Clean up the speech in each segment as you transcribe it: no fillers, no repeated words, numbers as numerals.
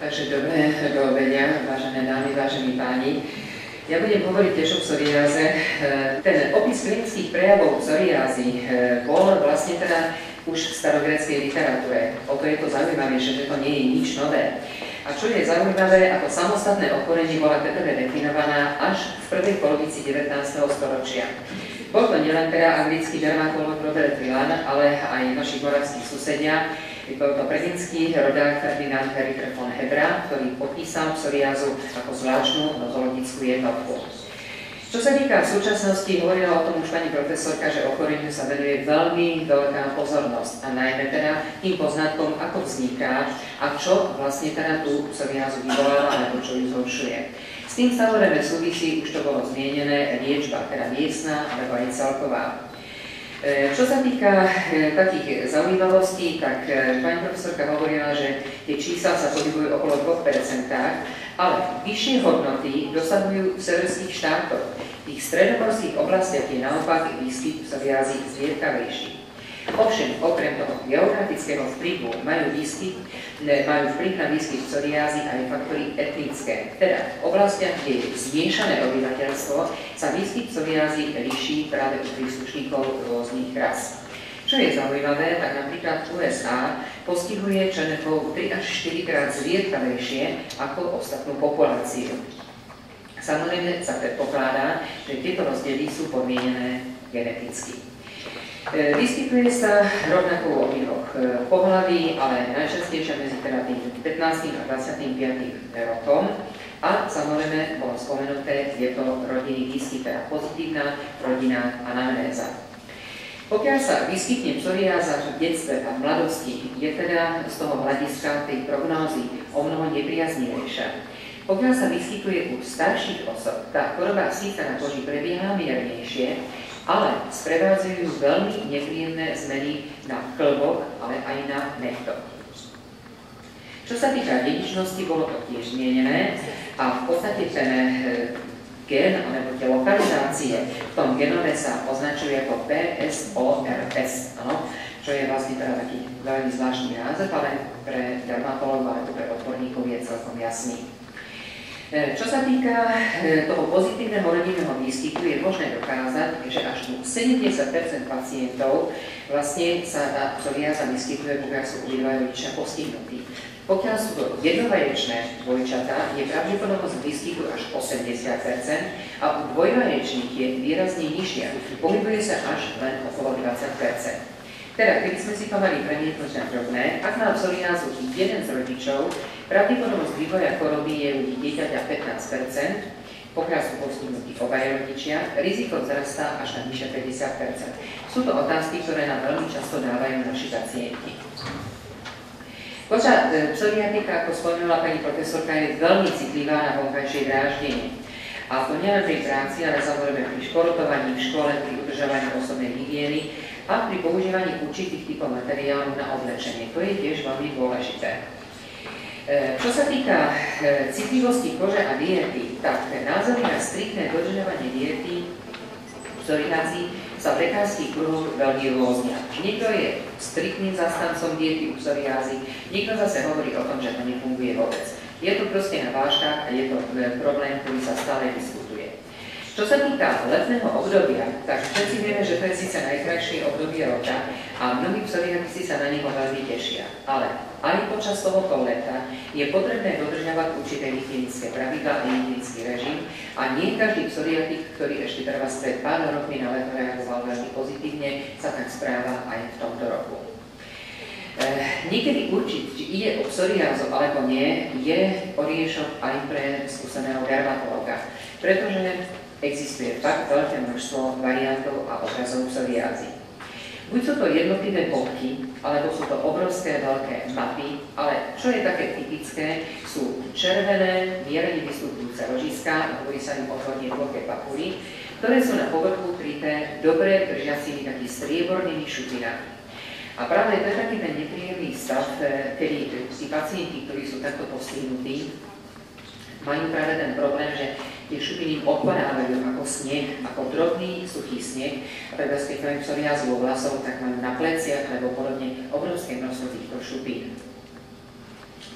Takže dobré do obeda, vážené dámy, vážení páni. Ja budem hovoriť tiež o psoriáze. Ten opis klinických prejavov psoriázy bol vlastne teda už v starogréckej literatúre. O to je to zaujímavejšie, že to nie je nič nové. A čo je zaujímavé, ako samostatné ochorenie bola teprve definovaná až v prvej polovici 19. storočia. Bol to nielen teda anglický dermatolog Robert Villan, ale aj našich moravských susedia. Bol to predinský rodák Ferdinand Ritter von Hebra, ktorý popísal psoriázu ako zvláštnu nozologickú jednotku. Čo sa týka v súčasnosti, hovorila o tom už pani profesorka, že ochoreniu sa venuje veľmi veľká pozornosť a najmä teda tým poznatkom, ako vzniká a čo vlastne teda tú psoriázu vyvoláva alebo čo ju zhoršuje. S tým samozrejme súvisí, už to bolo zmienené, liečba, teda miestna alebo aj celková. Čo sa týka takých zaujímavostí, tak pani profesorka hovorila, že tie čísla sa pohybujú okolo 2%, ale vyššie hodnoty dosahujú v severských štátoch. V tých stredomorských oblastiach je naopak výskyt psoriázy zriedkavejší. Ovšem, okrem toho geografického vplyvu majú vplyv na výskyt psoriázy aj faktory etnické. Teda v oblastiach, kde je zmiešané obyvateľstvo, sa výskyt psoriázy líši práve u príslušníkov rôznych ras. Čo je zaujímavé, tak napríklad USA postihuje členov 3 až 4 krát zriedkavejšie ako ostatnú populáciu. Samozrejme sa predpokladá, že tieto rozdiely sú podmienené geneticky. Vyskytuje sa rovnako v obidvoch pohlaví, ale najčastejšie medzi teda tým 15. a 25. rokom. A samozrejme, bolo spomenuté, je to rodinný výskyt, teda pozitívna rodinná anamnéza. Pokiaľ sa vyskytne psoriáza v detstve a v mladosti, je teda z toho hľadiska tej prognózy o mnoho nepriaznivejšia. Pokiaľ sa vyskytuje u starších osob, tá choroba síce na koži prebieha miernejšie, ale sprevádzajú veľmi nepríjemné zmeny na klbok, ale aj na nechtoch. Čo sa týka dedičnosti, bolo to tiež zmienené a v podstate ten gen, alebo tie lokalizácie v tom genove sa označuje ako PSORS, čo je vlastne teda taký veľmi zvláštny název, ale pre dermatologov alebo pre odborníkov je celkom jasný. Čo sa týka toho pozitívneho rodinného výskytu, je možné dokázať, že až u 70% pacientov vlastne sa tá psoriáza vyskytuje, pokiaľ sú obidvaja rodičia postihnutí. Pokiaľ sú to jednovaječné dvojčatá, je pravdepodobnosť výskytu až 80% a u dvojvaječných je výrazne nižšia, pohybuje sa až len okolo 20%. Teda, keby sme si to mali premietnúť na drobné, ak má psoriázu jeden z rodičov, pravdepodobnosť vývoja choroby je u dieťaťa 15%, pokiaľ sú postihnutí obaja rodičia, riziko vzrastá až na vyše 50%. Sú to otázky, ktoré nám veľmi často dávajú naši pacienti. Psoriatika, ako spomenula pani profesorka, je veľmi citlivá na vonkajšie dráždenie. A to nielen pri práci, ale samozrejme pri športovaní, v škole, pri udržovaní osobnej hygieny a pri používaní určitých typov materiálu na oblečenie. To je tiež veľmi dôležité. Čo sa týka citlivosti kože a diety, tak názory na striktné dodržiavanie diety v psoriázi sa v lekárskych kruhoch veľmi rôznia. Niekto je striktným zastancom diety u psoriázy, niekto zase hovorí o tom, že to nefunguje vôbec. Je to proste na vážkach a je to problém, ktorý sa stále diskutuje. Čo sa týka letného obdobia, tak všetci vieme, že to je síce najkrajšie obdobie roka a mnohí psoriatici sa na neho veľmi tešia. Ale aj počas tohoto leta je potrebné dodržiavať určité hygienické pravidlá a hygienický režim a nie každý psoriatik, ktorý ešte trvá pred pár rokmi na leto reagoval veľmi pozitívne, sa tak správa aj v tomto roku. Niekedy určiť, či ide o psoriázu alebo nie, je oriešok aj pre skúseného dermatologa, pretože existuje fakt veľké množstvo variantov a obrazov psoriázy. Buď sú to jednotlivé bodky, alebo sú to obrovské veľké mapy, ale čo je také typické, sú červené, mierne vystupujúce ložiská, hovorí sa im odhodne hlboké papuly, ktoré sú na povrchu kryté dobre držiacimi takými striebornými šupinami. A práve to je taký ten nepríjemný stav, kedy tí pacienti, ktorí sú takto postihnutí, majú práve ten problém, že tie šupiny odpadávajú ako sneh, ako drobný, suchý sneh. A teda keď majú psoriázu vo vlasov, tak majú na pleciach alebo podobne obrovské množstvo týchto šupín.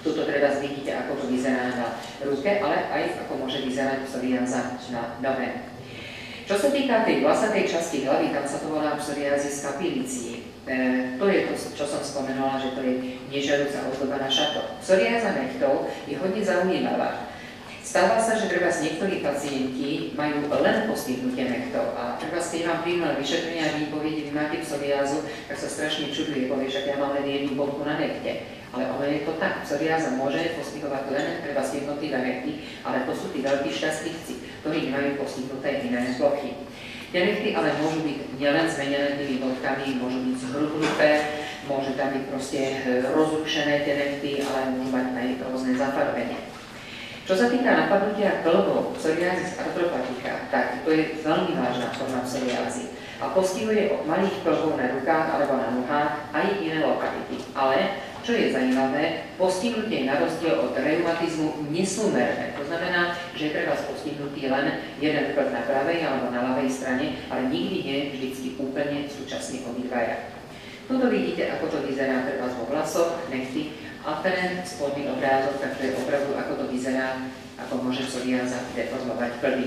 Tuto treba vidíte, ako to vyzerá na ruke, ale aj ako môže vyzerať psoriáza na nohe. Čo sa týka tej vlasatej časti hlavy, tam sa to volá psoriázis capillicii. To je to, čo som spomenula, že to je nežiaduca ozdoba na šatok. Psoriáza nechtov je hodne zaujímavá. Stáva sa, že treba z niektorí pacienti majú len postihnutie nechtov a treba keď vám príjmu na vyšetrenia a výpovedi, vy máte psoriázu, tak sa strašne čuduje, povie, že ja mám len jednu bodku na nechte. Ale ono je to tak, psoriáza môže postihovať len treba z jednotlivé nechty, ale to sú tí veľkí šťastlivci, ktorí nemajú postihnuté iné plochy. Tie nechty ale môžu byť nielen zmenené tými bodkami, môžu byť zhrubnuté, môžu tam byť proste rozrušené tie nechty, ale môžu mať aj rôzne zafarbenie. Čo sa týka napadnutia klbov, psoriázis artropatika, tak to je veľmi vážna forma psoriázy a postihuje od malých klbov na rukách alebo na nohách aj iné lokality. Ale čo je zaujímavé, postihnutie na rozdiel od reumatizmu nesúmerné. To znamená, že je treba postihnutý len jeden klb na pravej alebo na ľavej strane, ale nikdy nie vždycky úplne súčasne obidvaja. Tuto vidíte, ako to vyzerá treba vo vlasoch, nechty a ten spodný obrázok, takže je opravdu, ako to vyzerá, ako môže psoriáza deformovať klby.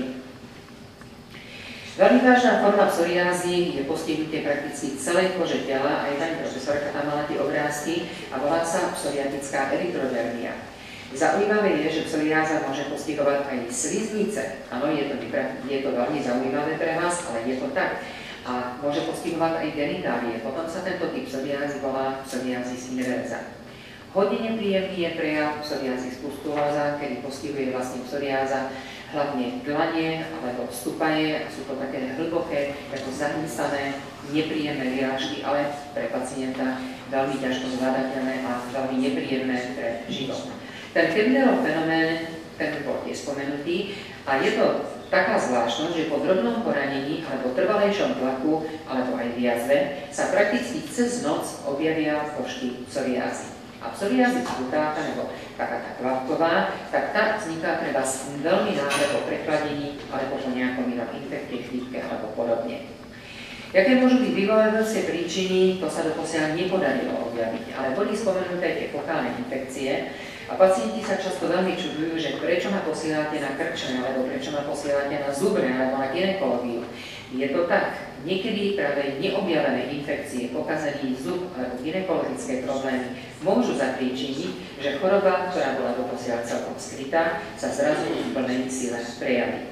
Veľmi vážna forma psoriázy je postihnutie prakticky celej kože tela, aj pani profesorka tam mala tie obrázky a volá sa psoriatická erytrodermia. Zaujímavé je, že psoriáza môže postihovať aj sliznice. Áno, je to veľmi zaujímavé pre vás, ale je to tak. A môže postihovať aj genitálie. Potom sa tento typ psoriázy volá psoriázis inversa. Hodne nepríjemný je prejav psoriázis pustulosa, kedy postihuje vlastne psoriáza hlavne dlane alebo stupaje, sú to také hlboké, ako zahnísané, nepríjemné vyrážky, ale pre pacienta veľmi ťažko zvládateľné a veľmi nepríjemné pre život. Ten Kebnerov fenomén, ten bol tiež spomenutý a je to taká zvláštnosť, že po drobnom poranení alebo trvalejšom tlaku alebo aj viazve sa prakticky cez noc objavia pošky psoriázy. A psoriázis cutáta, nebo taká tá kvapková, tak tá vzniká treba veľmi náhle po prechladení alebo po nejakom inom infekte, chrípke alebo podobne. Jaké môžu byť vyvolávajúce príčiny, to sa doposiaľ nepodarilo objaviť, ale boli spomenuté tie fokálne infekcie a pacienti sa často veľmi čudujú, že prečo ma posielate na krčne, alebo prečo ma posielate na zubné, alebo na gynekológiu. Je to tak. Niekedy práve neobjavené infekcie, pokazený zub alebo gynekologické problémy môžu zapríčiniť, že choroba, ktorá bola doposiaľ celkom skrytá, sa zrazu v plnej sile prejaví.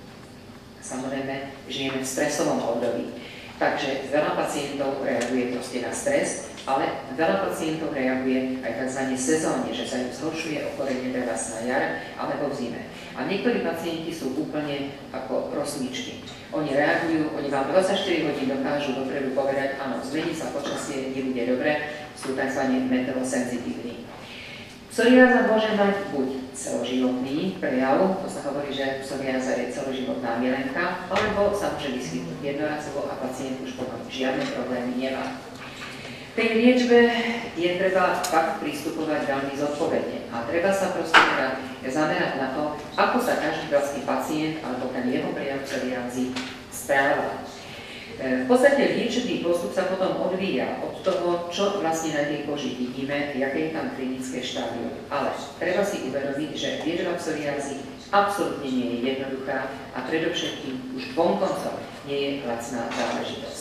Samozrejme, žijeme v stresovom období, takže veľa pacientov reaguje proste na stres, ale veľa pacientov reaguje aj tzv. Sezónne, že sa im zhoršuje ochorenie treba na jar alebo v zime. A niektorí pacienti sú úplne ako rosničky. Oni reagujú, oni vám 24 hodín dokážu dopredu povedať, áno, zmení sa počasie, nebude dobre, sú tzv. Meteosenzitívni. Psoriáza môže mať buď celoživotný prejav, to sa hovorí, že psoriáza je celoživotná milenka, alebo sa môže vyskytnúť jednorazovo a pacient už potom žiadne problémy nemá. V tej liečbe je treba fakt pristupovať veľmi zodpovedne a treba sa proste teda zamerať na to, ako sa každý vlastný pacient alebo ten jeho prejav psoriázy správa. V podstate liečebný postup sa potom odvíja od toho, čo vlastne na tej koži vidíme, aké je tam klinické štádium. Ale treba si uvedomiť, že liečba psoriázy absolútne nie je jednoduchá a predovšetkým už vonkoncom nie je lacná záležitosť.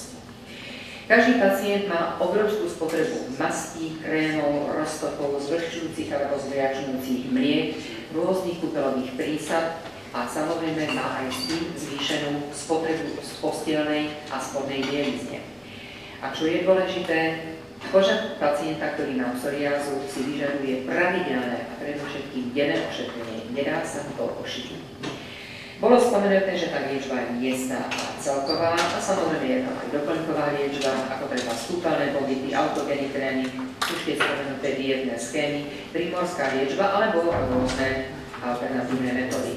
Každý pacient má obrovskú spotrebu mastí, krémov, roztokov, zvlhčujúcich alebo zviačujúcich mliek, rôznych kúpelových prísad a samozrejme má aj s tým zvýšenú spotrebu z postielnej a spodnej bielizne. A čo je dôležité, koža pacienta, ktorý má psoriázu, si vyžaduje pravidelné a predovšetkým denné ošetrenie. Nedá sa to ošiť. Bolo spomenuté, že tá liečba je miestna a celková a samozrejme je tam aj doplnková liečba, ako treba stúpalné pobyty, autogeny tréning, už tie spomenuté dietné schémy, primorská liečba alebo rôzne alternatívne metódy.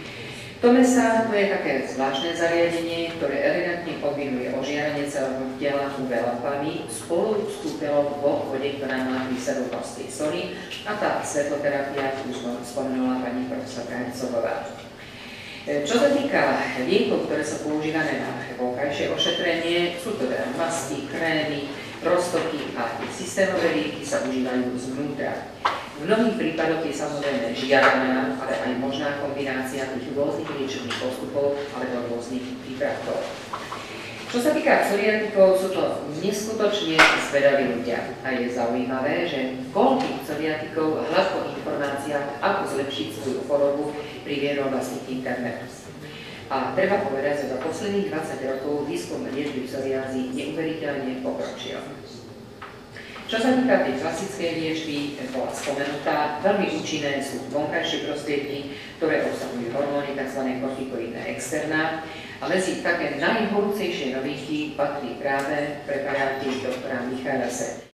Tomesa to je také zvláštne zariadenie, ktoré elegantne kombinuje ožiarenie celého tela UV lampami spolu s kúpeľou vo vode, ktorá má prísadu prostej soli a tá svetloterapia, už som spomenula pani profesorka Hercogová. Čo sa týka liekov, ktoré sú používané na vonkajšie ošetrenie, sú to teda masti, krémy, roztoky a systémové lieky sa užívajú zvnútra. V mnohých prípadoch je samozrejme žiadaná, ale aj možná kombinácia tých rôznych liečebných postupov alebo rôznych prípravkov. Čo sa týka psoriatikov, sú to neskutočne zvedaví ľudia a je zaujímavé, že koľkých psoriatikov hladko informácia, ako zlepšiť svoju chorobu, priviedol vlastne internet. A treba povedať, že za posledných 20 rokov výskum liečby psoriázy neuveriteľne pokročil. Čo sa týka tej klasickej liečby, bola spomenutá, veľmi účinné sú vonkajšie prostriedky, ktoré obsahujú hormóny, tzv. Kortikoidné externá. A medzi také najhorúcejšie novinky patrí práve preparáty doktora Michalase.